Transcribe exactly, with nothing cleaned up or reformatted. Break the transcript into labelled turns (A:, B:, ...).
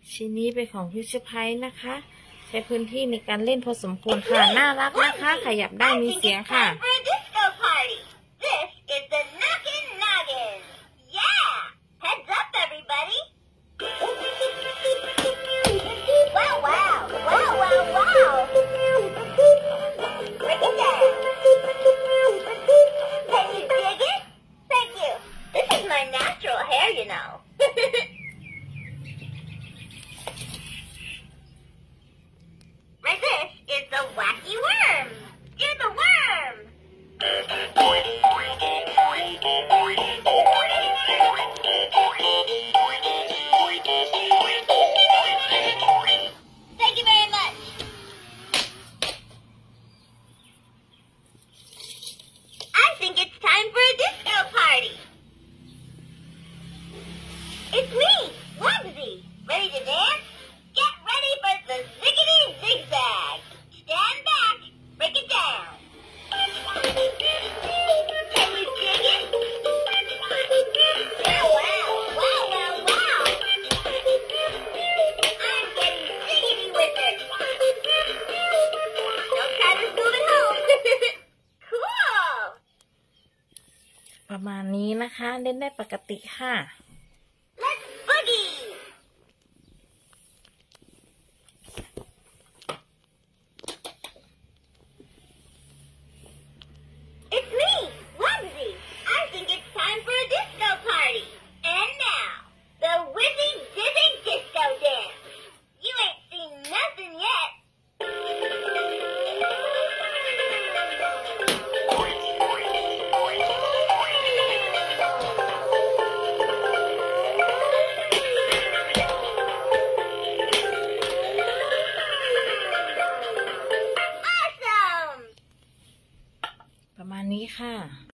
A: ชิ้นนี้เป็นของพี่ชะไพนะคะใช้พื้นที่ในการเล่นพอสมควรค่ะน่ารักนะคะขยับได้มีเสียงค่ะประมาณนี้นะคะเล่นได้ปกติค่ะประมาณนี้ค่ะ